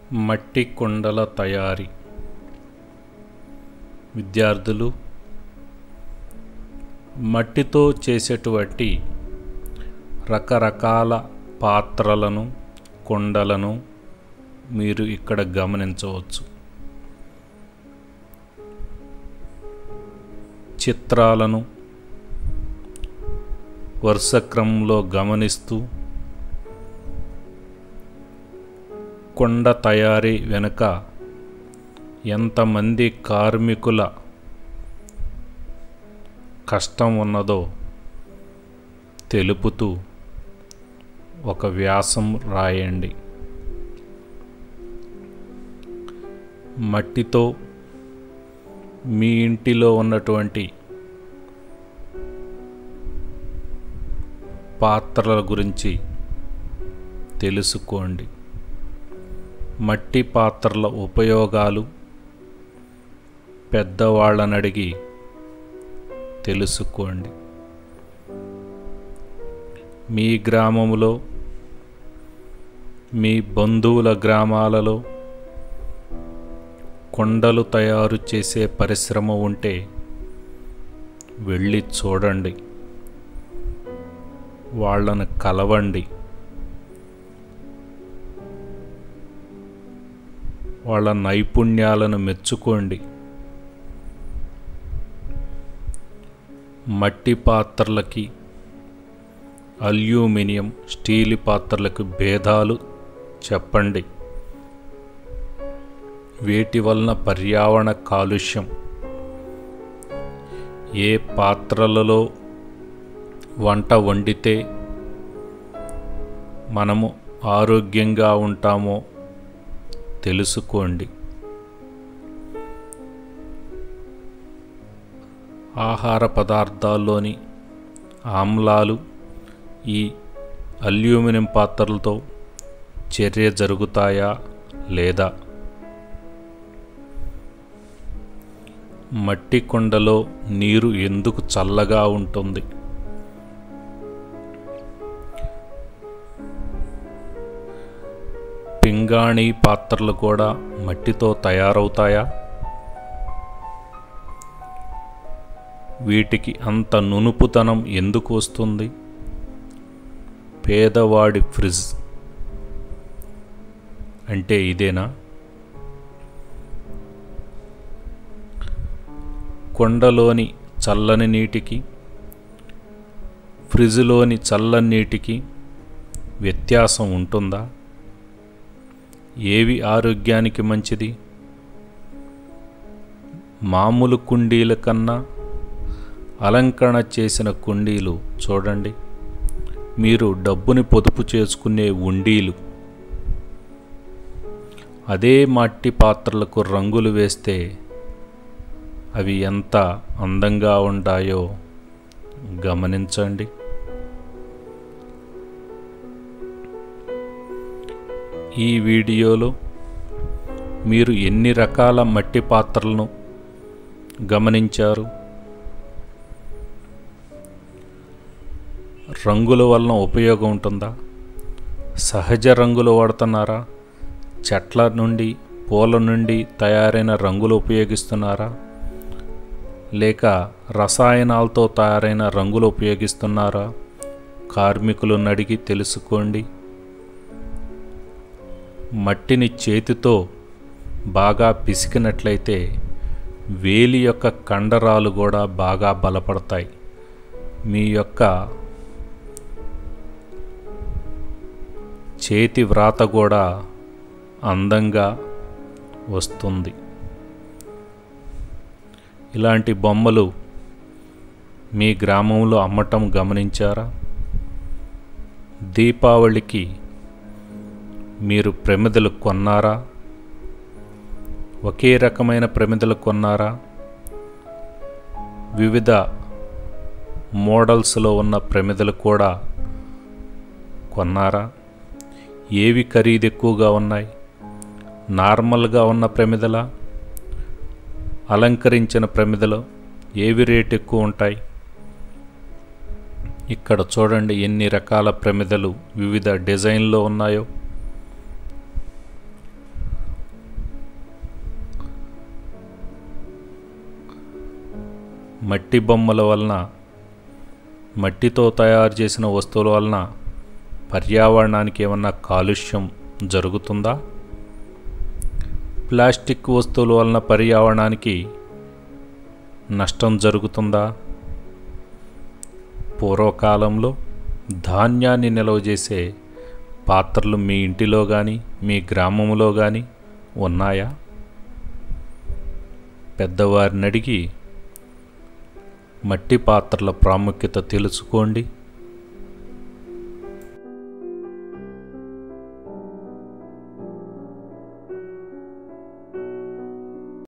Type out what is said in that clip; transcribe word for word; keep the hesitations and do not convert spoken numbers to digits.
మట్టి కుండల తయారీ. విద్యార్థులు, మట్టితో చేసేటువంటి రకరకాల పాత్రలను, కుండలను మీరు ఇక్కడ గమనించవచ్చు. చిత్రాలను వరుస క్రమంలో గమనిస్తూ కుండ తయారీ వెనుక ఎంతమంది కార్మికుల కష్టం ఉన్నదో తెలుపుతూ ఒక వ్యాసం రాయండి. మట్టితో మీ ఇంటిలో ఉన్నటువంటి పాత్రల గురించి తెలుసుకోండి. మట్టి పాత్రల ఉపయోగాలు పెద్దవాళ్ళని అడిగి తెలుసుకోండి. మీ గ్రామంలో, మీ బంధువుల గ్రామాలలో కుండలు తయారు చేసే పరిశ్రమ ఉంటే వెళ్ళి చూడండి, వాళ్ళను కలవండి, వాళ్ళ నైపుణ్యాలను మెచ్చుకోండి. మట్టి పాత్రలకి, అల్యూమినియం, స్టీల్ పాత్రలకు భేదాలు చెప్పండి. వీటి వలన పర్యావరణ కాలుష్యం, ఏ పాత్రలలో వంట వండితే మనము ఆరోగ్యంగా ఉంటామో తెలుసుకోండి. ఆహార పదార్థాల్లోని ఆమ్లాలు ఈ అల్యూమినియం పాత్రలతో చర్య జరుగుతాయా లేదా? మట్టి కుండలో నీరు ఎందుకు చల్లగా ఉంటుంది? పింగాణీ పాత్రలు కూడా మట్టితో తయారవుతాయా? వీటికి అంత నునుపుతనం ఎందుకు వస్తుంది? పేదవాడి ఫ్రిడ్జ్ అంటే ఇదేనా? కుండలోని చల్లని నీటికి, ఫ్రిడ్జ్లోని చల్లని నీటికి వ్యత్యాసం ఉంటుందా? ఏవి ఆరోగ్యానికి మంచిది? మామూలు కుండీల కన్నా అలంకరణ చేసిన కుండీలు చూడండి. మీరు డబ్బుని పొదుపు చేసుకునే ఉండీలు. అదే మట్టి పాత్రలకు రంగులు వేస్తే అవి ఎంత అందంగా ఉంటాయో గమనించండి. ఈ వీడియోలో మీరు ఎన్ని రకాల మట్టి పాత్రలను గమనించారు? రంగుల వలన ఉపయోగం ఉంటుందా? సహజ రంగులు వాడుతున్నారా? చెట్ల నుండి, పూల నుండి తయారైన రంగులు ఉపయోగిస్తున్నారా? లేక రసాయనాలతో తయారైన రంగులు ఉపయోగిస్తున్నారా? కార్మికులను అడిగి తెలుసుకోండి. మట్టిని చేతితో బాగా పిసికినట్లయితే వేలి యొక్క కండరాలు కూడా బాగా బలపడతాయి. మీ యొక్క చేతి వ్రాత కూడా అందంగా వస్తుంది. ఇలాంటి బొమ్మలు మీ గ్రామంలో అమ్మటం గమనించారా? దీపావళికి మీరు ప్రమిదలు కొన్నారా? ఒకే రకమైన ప్రమిదలు కొన్నారా? వివిధ మోడల్స్లో ఉన్న ప్రమిదలు కూడా కొన్నారా? ఏవి ఖరీదు ఎక్కువగా ఉన్నాయి? నార్మల్గా ఉన్న ప్రమిదల, అలంకరించిన ప్రమిదలు ఏవి రేట్ ఎక్కువ ఉంటాయి? ఇక్కడ చూడండి ఎన్ని రకాల ప్రమిదలు వివిధ డిజైన్లో ఉన్నాయో. మట్టి బొమ్మల వలన, మట్టితో తయారు చేసిన వస్తువుల వలన పర్యావరణానికి ఏమన్నా కాలుష్యం జరుగుతుందా? ప్లాస్టిక్ వస్తువుల వలన పర్యావరణానికి నష్టం జరుగుతుందా? పూర్వకాలంలో ధాన్యాన్ని నిల్వ చేసే పాత్రలు మీ ఇంటిలో కానీ మీ గ్రామంలో కానీ ఉన్నాయా? పెద్దవారిని అడిగి మట్టి పాత్రల ప్రాముఖ్యత తెలుసుకోండి.